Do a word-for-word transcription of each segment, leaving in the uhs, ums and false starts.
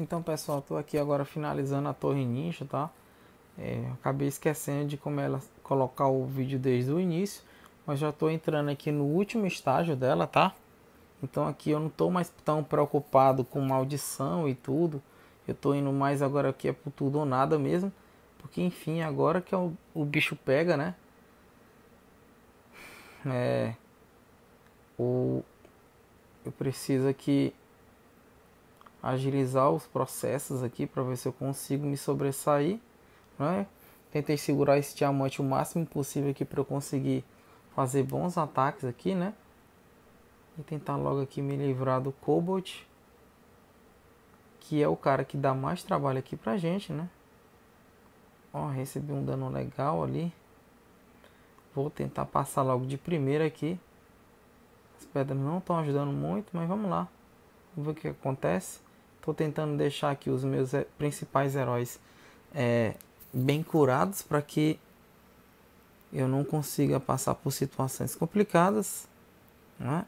Então, pessoal, tô aqui agora finalizando a Torre Ninja, tá? É, acabei esquecendo de como ela colocar o vídeo desde o início, mas já tô entrando aqui no último estágio dela, tá? Então aqui eu não tô mais tão preocupado com maldição e tudo. Eu tô indo mais agora aqui é por tudo ou nada mesmo, porque enfim, agora que é o, o bicho pega, né? É, o, eu preciso aqui agilizar os processos aqui para ver se eu consigo me sobressair, né? Tentei segurar esse diamante o máximo possível aqui para eu conseguir fazer bons ataques aqui, né? E tentar logo aqui me livrar do Cobalt, que é o cara que dá mais trabalho aqui pra gente, né? Ó, recebi um dano legal ali. Vou tentar passar logo de primeira aqui. As pedras não estão ajudando muito, mas vamos lá. Vamos ver o que acontece. Estou tentando deixar aqui os meus principais heróis é, bem curados para que eu não consiga passar por situações complicadas, né?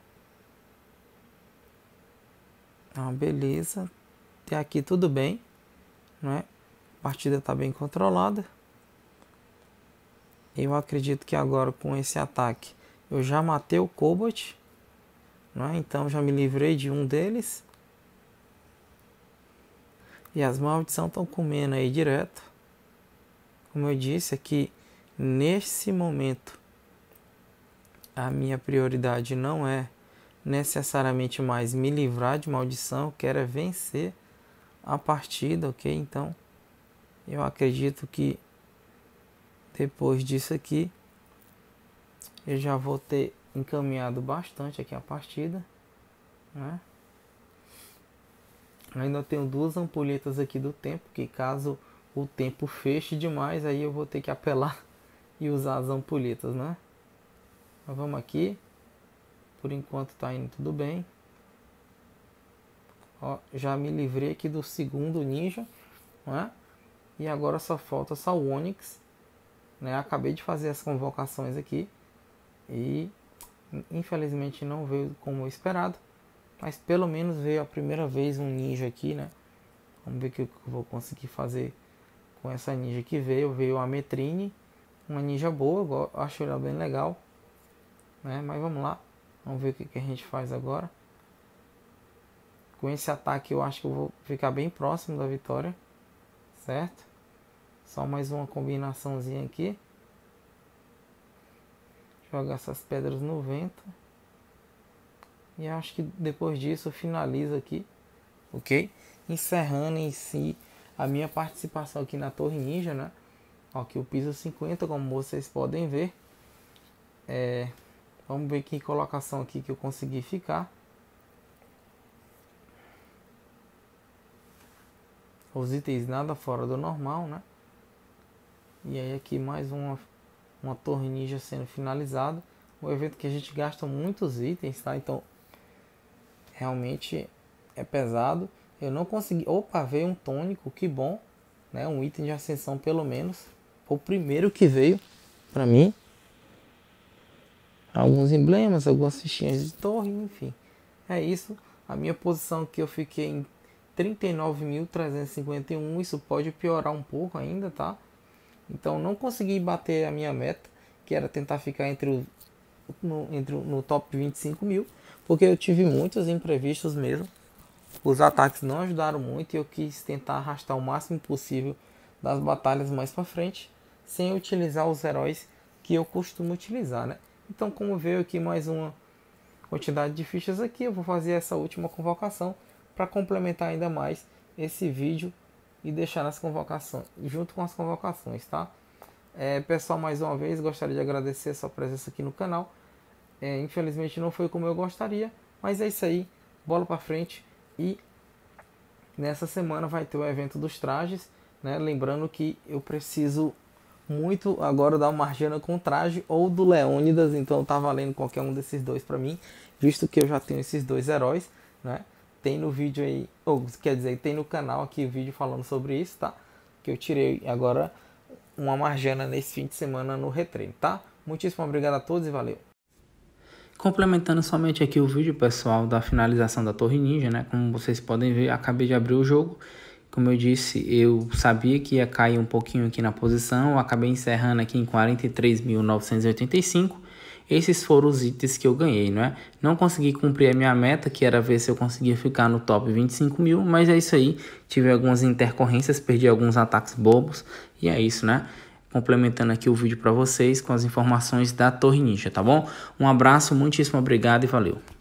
Ah, beleza. Até aqui tudo bem, né? A partida está bem controlada. Eu acredito que agora com esse ataque eu já matei o Cobalt, né? Então já me livrei de um deles. E as maldições estão comendo aí direto. Como eu disse aqui, nesse momento a minha prioridade não é necessariamente mais me livrar de maldição, eu quero é vencer a partida, ok? Então eu acredito que depois disso aqui eu já vou ter encaminhado bastante aqui a partida, né? Ainda tenho duas ampulhetas aqui do tempo, que caso o tempo feche demais, aí eu vou ter que apelar e usar as ampulhetas, né? Mas vamos aqui. Por enquanto tá indo tudo bem. Ó, já me livrei aqui do segundo ninja, né? E agora só falta só o Onix, né? Acabei de fazer as convocações aqui e infelizmente não veio como esperado, mas pelo menos veio a primeira vez um ninja aqui, né? Vamos ver o que eu vou conseguir fazer com essa ninja que veio. Veio a Metrine, uma ninja boa, eu acho ela bem legal, né? Mas vamos lá, vamos ver o que, que a gente faz agora. Com esse ataque eu acho que eu vou ficar bem próximo da vitória, certo? Só mais uma combinaçãozinha aqui. Jogar essas pedras no vento. E acho que depois disso eu finalizo aqui, ok? Encerrando em si a minha participação aqui na Torre Ninja, né? Aqui o piso cinquenta, como vocês podem ver. É, vamos ver que colocação aqui que eu consegui ficar. Os itens nada fora do normal, né? E aí aqui mais uma, uma Torre Ninja sendo finalizada. Um evento que a gente gasta muitos itens, tá? Então realmente é pesado. Eu não consegui... Opa, veio um tônico, que bom, né? Um item de ascensão pelo menos. Foi o primeiro que veio pra mim. Alguns emblemas, algumas fichinhas de torre, enfim. É isso. A minha posição aqui eu fiquei em trinta e nove mil trezentos e cinquenta e um. Isso pode piorar um pouco ainda, tá? Então não consegui bater a minha meta, que era tentar ficar entre o, no, entre o, no top vinte e cinco mil. Porque eu tive muitos imprevistos mesmo. Os ataques não ajudaram muito e eu quis tentar arrastar o máximo possível das batalhas mais para frente, sem utilizar os heróis que eu costumo utilizar, né? Então, como veio aqui mais uma quantidade de fichas aqui, eu vou fazer essa última convocação para complementar ainda mais esse vídeo e deixar nas convocações, junto com as convocações, tá? É, pessoal, mais uma vez gostaria de agradecer a sua presença aqui no canal. É, infelizmente não foi como eu gostaria, mas é isso aí, bola para frente. E nessa semana vai ter o evento dos trajes, né? Lembrando que eu preciso muito agora da Margiana com traje ou do Leônidas, então tá valendo qualquer um desses dois para mim, visto que eu já tenho esses dois heróis, né? Tem no vídeo aí, ou quer dizer, tem no canal aqui o vídeo falando sobre isso, tá? Que eu tirei agora uma Margiana nesse fim de semana no retreino, tá? Muitíssimo obrigado a todos e valeu! Complementando somente aqui o vídeo, pessoal, da finalização da Torre Ninja, né? Como vocês podem ver, acabei de abrir o jogo Como eu disse, eu sabia que ia cair um pouquinho aqui na posição, eu acabei encerrando aqui em quarenta e três mil novecentos e oitenta e cinco. Esses foram os itens que eu ganhei, não é? Não consegui cumprir a minha meta, que era ver se eu conseguia ficar no top vinte e cinco mil, mas é isso aí. Tive algumas intercorrências, perdi alguns ataques bobos e é isso, né? Complementando aqui o vídeo para vocês com as informações da Torre Ninja, tá bom? Um abraço, muitíssimo obrigado e valeu!